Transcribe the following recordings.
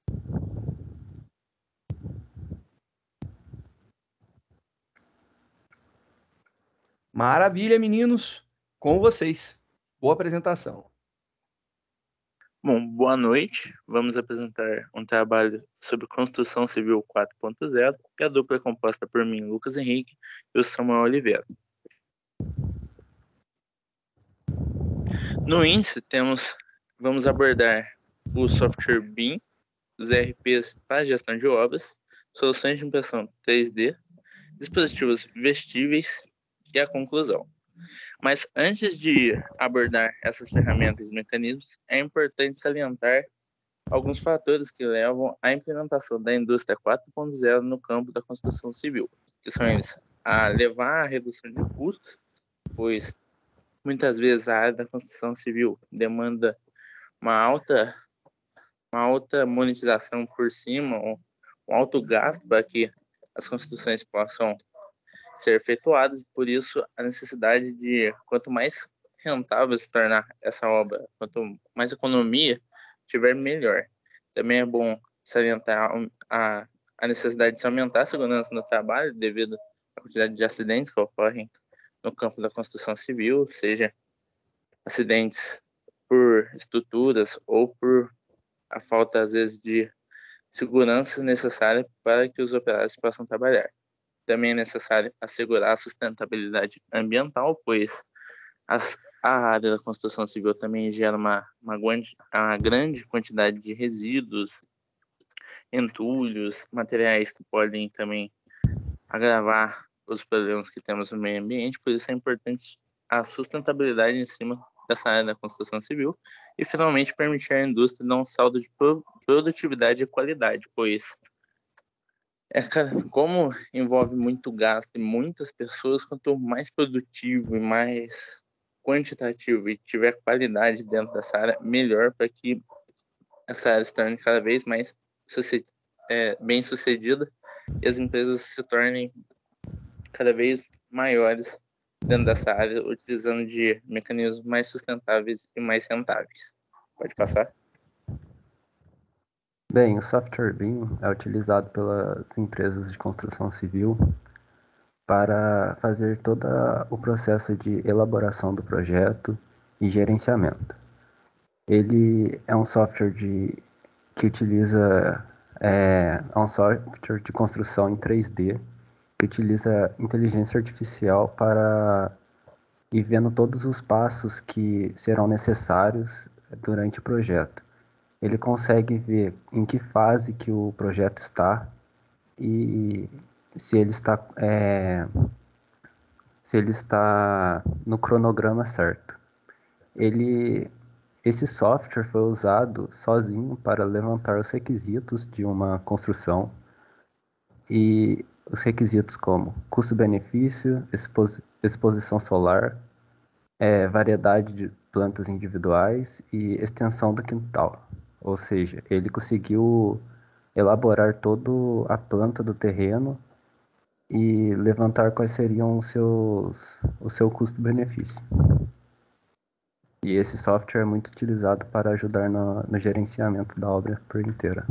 Maravilha, meninos, com vocês. Boa apresentação. Bom, boa noite. Vamos apresentar um trabalho sobre construção civil 4.0 e a dupla é composta por mim, Lucas Henrique, e o Samuel Oliveira. No índice, vamos abordar o software BIM, os ERPs para gestão de obras, soluções de impressão 3D, dispositivos vestíveis e a conclusão. Mas antes de abordar essas ferramentas e mecanismos, é importante salientar alguns fatores que levam à implementação da indústria 4.0 no campo da construção civil, que são eles: a levar à redução de custos, pois muitas vezes a área da construção civil demanda uma alta monetização por cima, um alto gasto para que as construções possam ser efetuadas, por isso a necessidade de quanto mais rentável se tornar essa obra, quanto mais economia tiver, melhor. Também é bom salientar a necessidade de se aumentar a segurança no trabalho devido à quantidade de acidentes que ocorrem no campo da construção civil, seja acidentes por estruturas ou por a falta, às vezes, de segurança necessária para que os operários possam trabalhar. Também é necessário assegurar a sustentabilidade ambiental, pois a área da construção civil também gera uma grande quantidade de resíduos, entulhos, materiais que podem também agravar os problemas que temos no meio ambiente, por isso é importante a sustentabilidade em cima dessa área da construção civil e, finalmente, permitir à indústria dar um saldo de produtividade e qualidade, pois como envolve muito gasto e muitas pessoas, quanto mais produtivo e mais quantitativo e tiver qualidade dentro dessa área, melhor para que essa área se torne cada vez mais bem sucedida e as empresas se tornem cada vez maiores dentro dessa área, utilizando de mecanismos mais sustentáveis e mais rentáveis. Pode passar? Bem, o software BIM é utilizado pelas empresas de construção civil para fazer todo o processo de elaboração do projeto e gerenciamento. Ele é um software que utiliza um software de construção em 3D que utiliza inteligência artificial para ir vendo todos os passos que serão necessários durante o projeto. Ele consegue ver em que fase que o projeto está e se ele está no cronograma certo. Esse software foi usado sozinho para levantar os requisitos de uma construção e os requisitos como custo-benefício, exposição solar, variedade de plantas individuais e extensão do quintal. Ou seja, ele conseguiu elaborar toda a planta do terreno e levantar quais seriam o seu custo-benefício. E esse software é muito utilizado para ajudar no gerenciamento da obra por inteira.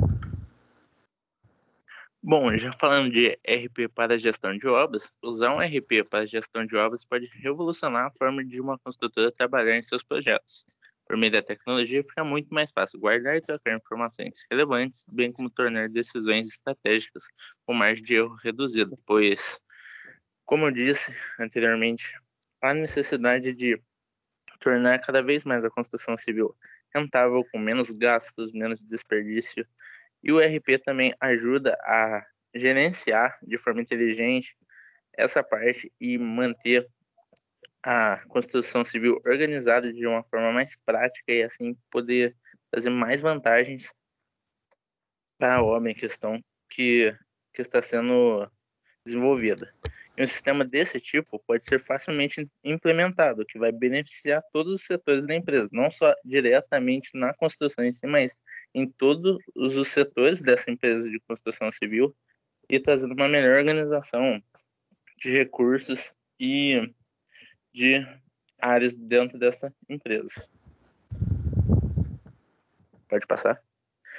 Bom, já falando de RP para gestão de obras, usar um RP para gestão de obras pode revolucionar a forma de uma construtora trabalhar em seus projetos. Por meio da tecnologia, fica muito mais fácil guardar e trocar informações relevantes, bem como tornar decisões estratégicas com margem de erro reduzida, pois, como eu disse anteriormente, há necessidade de tornar cada vez mais a construção civil rentável, com menos gastos, menos desperdício. E o RP também ajuda a gerenciar de forma inteligente essa parte e manter a construção civil organizada de uma forma mais prática e assim poder trazer mais vantagens para a obra em questão que está sendo desenvolvida. E um sistema desse tipo pode ser facilmente implementado, que vai beneficiar todos os setores da empresa, não só diretamente na construção em si, mas em todos os setores dessa empresa de construção civil e trazendo uma melhor organização de recursos e de áreas dentro dessa empresa. Pode passar?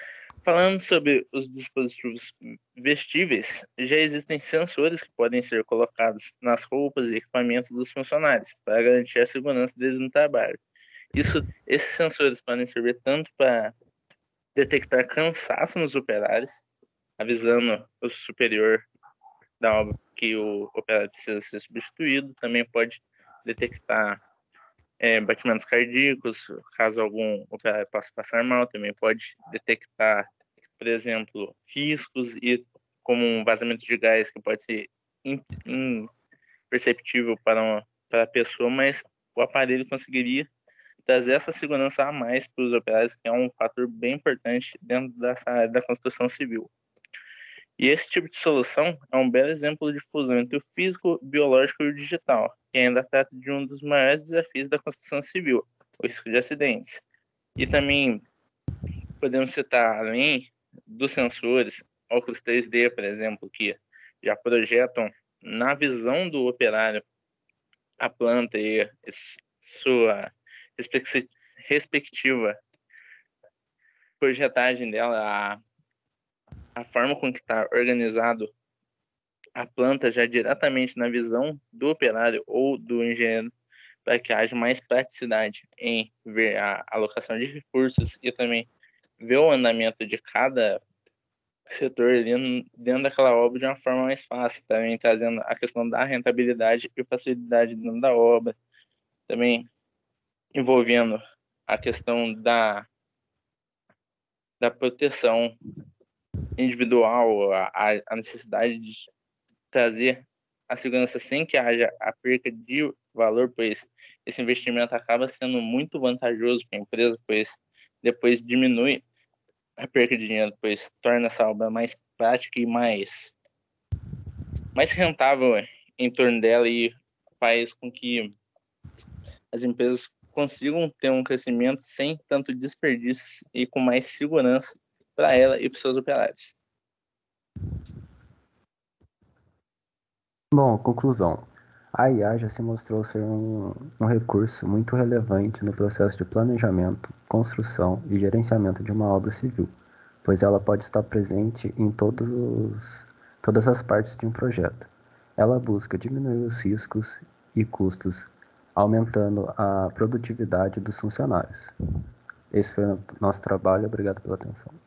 Falando sobre os dispositivos vestíveis, já existem sensores que podem ser colocados nas roupas e equipamentos dos funcionários para garantir a segurança deles no trabalho. Esses sensores podem servir tanto para detectar cansaço nos operários, avisando o superior da obra que o operário precisa ser substituído, também pode detectar batimentos cardíacos, caso algum operário possa passar mal, também pode detectar, por exemplo, riscos e como um vazamento de gás que pode ser imperceptível para a pessoa, mas o aparelho conseguiria trazer essa segurança a mais para os operários, que é um fator bem importante dentro dessa área da construção civil. E esse tipo de solução é um belo exemplo de fusão entre o físico, o biológico e o digital, que ainda trata de um dos maiores desafios da construção civil, o risco de acidentes. E também podemos citar, além dos sensores, óculos 3D, por exemplo, que já projetam na visão do operário a planta e sua respectiva projetagem dela, a forma com que está organizado a planta já diretamente na visão do operário ou do engenheiro, para que haja mais praticidade em ver a alocação de recursos e também ver o andamento de cada setor ali dentro daquela obra de uma forma mais fácil, também trazendo a questão da rentabilidade e facilidade dentro da obra, também envolvendo a questão da proteção individual, a necessidade de trazer a segurança sem que haja a perca de valor, pois esse investimento acaba sendo muito vantajoso para a empresa, pois depois diminui a perca de dinheiro, pois torna essa obra mais prática e mais rentável em torno dela e faz com que as empresas consigam ter um crescimento sem tanto desperdício e com mais segurança para ela e para os seus operários. Bom, conclusão. A IA já se mostrou ser um recurso muito relevante no processo de planejamento, construção e gerenciamento de uma obra civil, pois ela pode estar presente em todas as partes de um projeto. Ela busca diminuir os riscos e custos, aumentando a produtividade dos funcionários. Esse foi o nosso trabalho. Obrigado pela atenção.